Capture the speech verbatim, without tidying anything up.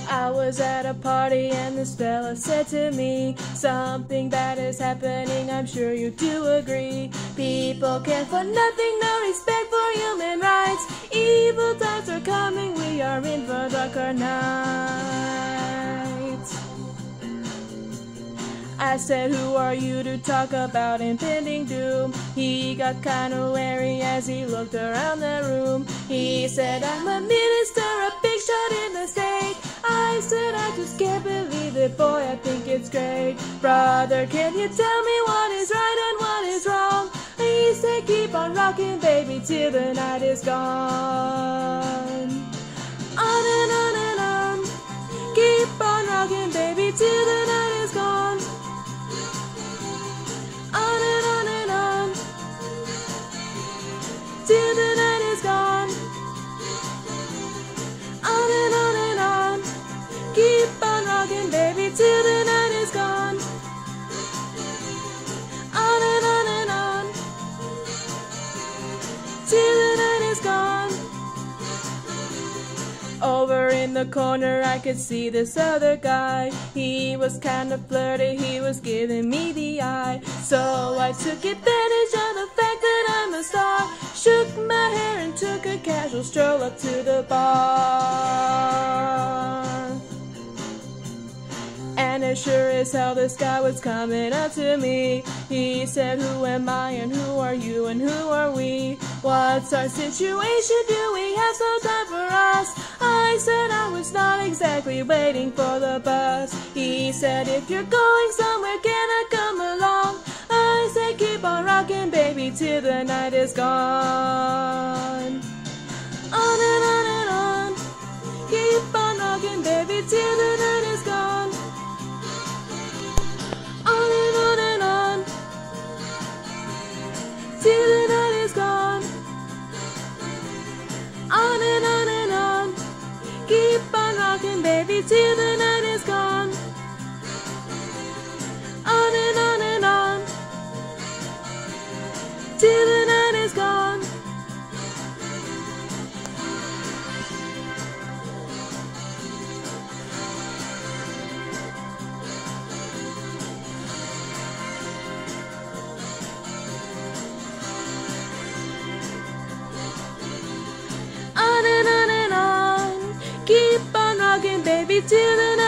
I was at a party and this fella said to me, something bad is happening, I'm sure you do agree. People care for nothing, no respect for human rights. Evil times are coming, we are in for darker nights. I said, who are you to talk about impending doom? He got kinda wary as he looked around the room. He said, I'm a minister, a big shot in the state. I said, I just can't believe it, boy, I think it's great. Brother, can you tell me what is right and what is wrong? He said, keep on rocking, baby, till the night is gone. On and on and on, keep on rocking, baby, till the night is gone. On and on and on, till the night is gone. On and on and on, keep on rocking, baby, till the night is gone. On and on and on, till the night is gone. Over in the corner I could see this other guy. He was kinda flirty, he was giving me the eye. So I took advantage of the fact that I'm a star, shook my hair and took a casual stroll up to the bar. And as sure as hell this guy was coming up to me. He said, who am I and who are you and who are we? What's our situation? Do we have some time for us? I said I was not exactly waiting for the bus. He said, if you're going somewhere, can I come along? I said, keep on rocking, baby, till the night is gone. On and on and on, keep on rocking, baby, till the night is gone. On and on and on, till the night is gone. On and on and on, keep on rocking, baby, till the night is gone. On and on and on, till the night is gone. On and on and on, keep on rocking, baby, till the